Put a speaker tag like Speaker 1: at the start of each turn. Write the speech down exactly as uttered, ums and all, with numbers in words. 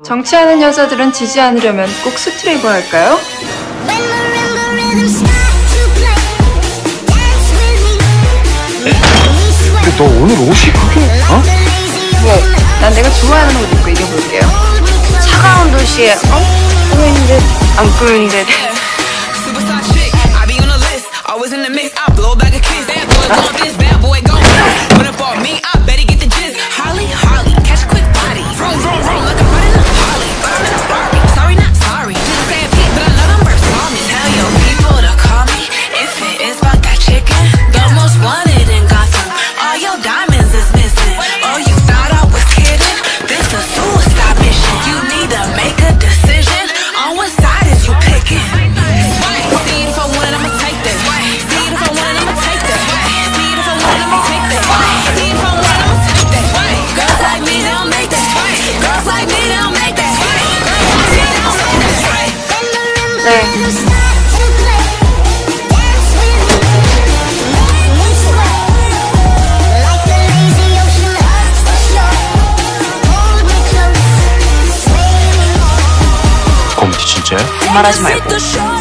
Speaker 1: 정치하는 여자들은 지지 않으려면 꼭 수트를 입어야 할까요?
Speaker 2: 근데 너 오늘 옷이 그게 어?
Speaker 1: 뭐, 난 내가 좋아하는 옷 입고 이겨볼게요.
Speaker 3: 차가운 도시에 어? 꾸민 듯 안 꾸민 듯.
Speaker 1: 네.
Speaker 2: 검티 진짜야?
Speaker 3: 말하지 말고.